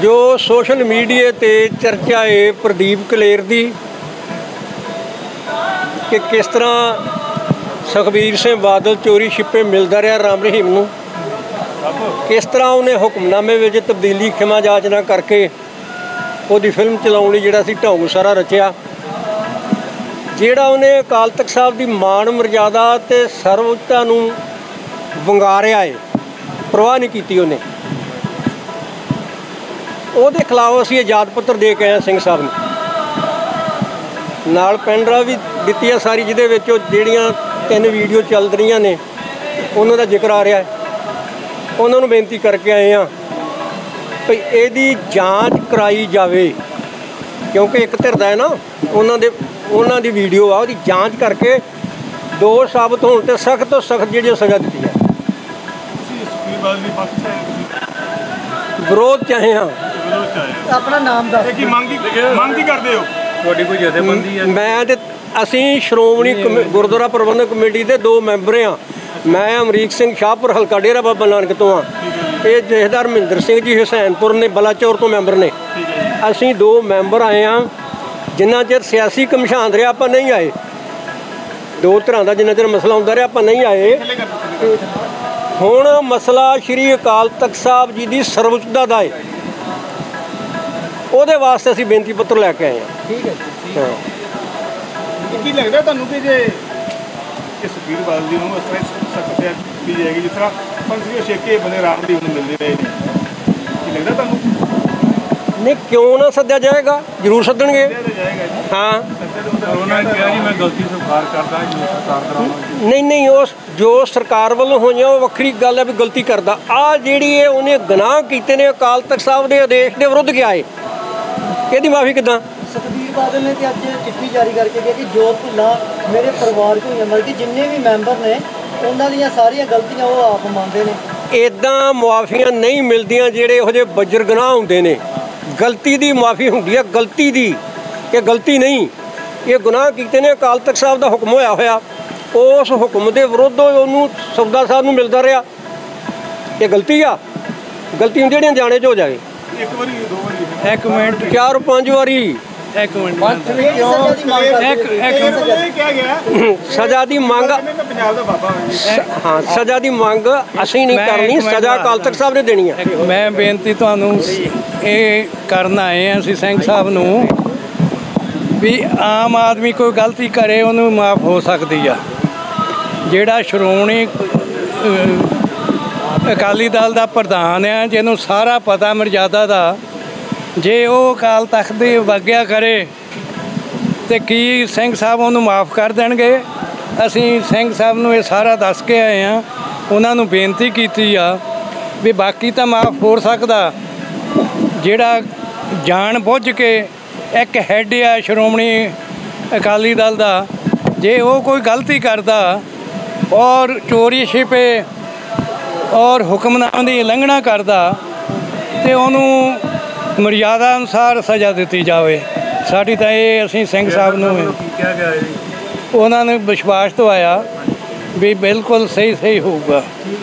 जो social media ते चर्चा है प्रदीप कलेर दी कि किस तरह सुखबीर सिंह बादल चोरी छिपे मिलता रहा राम रहीम नूं, किस तरह उन्हें हुक्मनामे में तब्दीली खिमा जाचना करके वो फिल्म चलाने जिहड़ा सी ढोंग सारा रचिया, जिहड़ा उन्हें अकाल तख्त साहब की मान मर्यादा ते सर्वोच्चता नूं वंगारिया है, परवाह नहीं की उन्हें। ਉਹਦੇ खिलाफ असीं आजाद पत्र दे के आए सिंह साहब ने, नाल पेन ड्राइव भी दित्ती है सारी, जिहदे विच ਜਿਹੜੀਆਂ 3 वीडियो चल रही ने उन्हों का जिक्र आ रहा है। उन्होंने बेनती करके आए हैं भई इहदी जांच कराई जाए, क्योंकि एक धिर दा है ना उन्हों दी वीडियो आ, उसकी जांच करके दोष साबित होने ते सख्त तो सख्त जी सज़ा दी है। विरोध चाहे हाँ अपना नाम मांग करते हो? मैं ते असी श्रोमणी गुरुद्वारा प्रबंधक कमेटी के 2 मैंबर हाँ। मैं अमरीक सिंह शाहपुर हल्का डेरा बाबा नानक तो हाँ, ये जथेदार महेंद्र सिंह जी हुसैनपुर ने बलाचौर तो मैंबर ने। असी 2 मैंबर आए हाँ, जिन्ना चिर सियासी घमशान रहा आप नहीं आए, 2 धिरां दा जिन्ना चिर मसला आउंदा रहा आप नहीं आए। हुण मसला श्री अकाल तख्त साहब जी की सर्वोच्चता दा है, ਉਹਦੇ ਵਾਸਤੇ ਅਸੀਂ ਬੇਨਤੀ ਪੱਤਰ ਲੈ ਕੇ ਆਏ ਹਾਂ। ਠੀਕ ਹੈ ਹਾਂ, ਕੀ ਲੱਗਦਾ ਤੁਹਾਨੂੰ ਕਿ ਜੇ ਸੁਖਬੀਰ ਬਾਦਲ ਜੀ ਨੂੰ ਇਸ ਤਰ੍ਹਾਂ ਸਖਤ ਕੀਤੀ ਜਾਏਗੀ ਜਿਸ ਤਰ੍ਹਾਂ ਪੰਥੀ ਛੇਕੇ ਬੰਦੇ ਰਾਮਦੀਪ ਨੂੰ ਮਿਲਦੇ ਰਹੇ ਨੇ, ਕੀ ਲੱਗਦਾ ਤੁਹਾਨੂੰ? ਨਹੀਂ ਕਿਉਂ ਨਾ ਸੱਦਿਆ ਜਾਏਗਾ, ਜ਼ਰੂਰ ਸੱਦਣਗੇ। ਹਾਂ ਉਹਨਾਂ ਨੇ ਕਿਹਾ ਜੀ ਮੈਂ ਗਲਤੀ ਸਵੀਕਾਰ ਕਰਦਾ, ਸਰਕਾਰ ਕਰਾਵਾਂਗੀ। ਨਹੀਂ ਉਸ ਜੋ ਸਰਕਾਰ ਵੱਲੋਂ ਹੋਈਆਂ ਉਹ ਵੱਖਰੀ ਗੱਲ ਹੈ ਵੀ ਗਲਤੀ ਕਰਦਾ। ਆਹ ਜਿਹੜੀ ਹੈ ਉਹਨੇ ਗੁਨਾਹ ਕੀਤੇ ਨੇ ਅਕਾਲ ਤਖਤ ਸਾਹਿਬ ਦੇ ਆਦੇਸ਼ ਦੇ ਵਿਰੁੱਧ ਗਿਆ ਹੈ, ਇਹਦੀ ਮਾਫੀ ਕਿੱਦਾਂ? ਸੁਖਬੀਰ ਬਾਦਲ ਨੇ ਤੇ ਅੱਜ ਚਿੱਠੀ ਜਾਰੀ ਕਰਕੇ ਕਿਹਾ ਕਿ ਜੋ ਭੁੱਲਾਂ ਮੇਰੇ ਪਰਿਵਾਰ ਕੋਲ ਹੋਈਆਂ, ਬਲਕਿ ਜਿੰਨੇ ਵੀ ਮੈਂਬਰ ਨੇ ਉਹਨਾਂ ਦੀਆਂ ਸਾਰੀਆਂ ਗਲਤੀਆਂ ਉਹ ਆਪ ਮੰਨਦੇ ਨੇ। ਇੱਦਾਂ ਮੁਆਫੀਆਂ ਨਹੀਂ ਮਿਲਦੀਆਂ ਜਿਹੜੇ ਇਹੋ ਜਿਹੇ ਬੱਜਰ ਗੁਨਾਹ ਹੁੰਦੇ ਨੇ। ਗਲਤੀ ਦੀ ਮੁਆਫੀ ਹੁੰਦੀ ਹੈ, ਗਲਤੀ ਦੀ, ਇਹ ਗਲਤੀ ਨਹੀਂ। ਇਹ ਗੁਨਾਹ ਕੀਤੇ ਨੇ, ਅਕਾਲ ਤਖਤ ਸਾਹਿਬ ਦਾ ਹੁਕਮ ਹੋਇਆ, ਉਸ ਹੁਕਮ ਦੇ ਵਿਰੁੱਧ ਉਹਨੂੰ ਸੌਦਾ ਸਾਹਿਬ ਨੂੰ ਮਿਲਦਾ ਰਿਹਾ, ਇਹ ਗਲਤੀ ਆ। ਗਲਤੀ ਹੁੰਦੀ ਜਿਹੜੀਆਂ ਜਾਣੇ 'ਚ ਹੋ ਜਾਵੇ। ਇੱਕ ਵਾਰੀ 2 ਵਾਰੀ 1 ਮਿੰਟ 4-5 ਵਾਰੀ 1 ਮਿੰਟ ਸਜ਼ਾ ਦੀ ਮੰਗ ਪੰਜਾਬ ਦਾ ਬਾਬਾ ਹਾਂ, ਸਜ਼ਾ ਦੀ ਮੰਗ ਅਸੀਂ ਨਹੀਂ ਕਰਨੀ, ਸਜ਼ਾ ਅਕਾਲ ਤਖਤ ਸਾਹਿਬ ਨੇ ਦੇਣੀ ਹੈ। ਮੈਂ ਬੇਨਤੀ ਤੁਹਾਨੂੰ ਇਹ ਕਰਨ ਆਏ ਹਾਂ ਅਸੀਂ ਸਿੰਘ ਸਾਹਿਬ ਨੂੰ ਵੀ ਆਮ ਆਦਮੀ ਕੋਈ ਗਲਤੀ ਕਰੇ ਉਹਨੂੰ ਮਾਫ ਹੋ ਸਕਦੀ ਆ। ਜਿਹੜਾ ਸ਼੍ਰੋਮਣੀ ਅਕਾਲੀ ਦਲ ਦਾ ਪ੍ਰਧਾਨ ਆ, ਜਿਹਨੂੰ ਸਾਰਾ ਪਤਾ ਮਰਜ਼ਾਦਾ ਦਾ, ਜੇ ਉਹ ਅਕਾਲ ਤਖਤ ਦੀ ਆਗਿਆ ਕਰੇ ਤੇ ਕੀ ਸਿੰਘ ਸਾਹਿਬ ਉਹਨੂੰ ਮਾਫ ਕਰ ਦੇਣਗੇ? ਅਸੀਂ ਸਿੰਘ ਸਾਹਿਬ ਨੂੰ ਇਹ ਸਾਰਾ ਦੱਸ ਕੇ ਆਏ ਹਾਂ, ਉਹਨਾਂ ਨੂੰ ਬੇਨਤੀ ਕੀਤੀ ਆ ਵੀ ਬਾਕੀ ਤਾਂ ਮਾਫ ਹੋ ਸਕਦਾ, ਜਿਹੜਾ ਜਾਣ ਬੁੱਝ ਕੇ ਇੱਕ ਹੈੱਡ ਆ ਸ਼੍ਰੋਮਣੀ ਅਕਾਲੀ ਦਲ ਦਾ, ਜੇ ਉਹ ਕੋਈ ਗਲਤੀ ਕਰਦਾ ਔਰ ਚੋਰੀ ਛਿਪੇ ਔਰ ਹੁਕਮਨਾਮੇ ਦੀ ਉਲੰਘਣਾ ਕਰਦਾ ਤੇ ਉਹਨੂੰ ਮਰਜ਼ਾਦਾ ਅਨੁਸਾਰ ਸਜ਼ਾ ਦਿੱਤੀ ਜਾਵੇ। ਸਾਡੀ ਤਾਂ ਇਹ ਅਸੀਂ ਸਿੰਘ ਸਾਹਿਬ ਨੂੰ ਉਹਨਾਂ ਨੇ ਵਿਸ਼ਵਾਸ ਦਵਾਇਆ ਵੀ ਬਿਲਕੁਲ ਸਹੀ ਹੋਊਗਾ।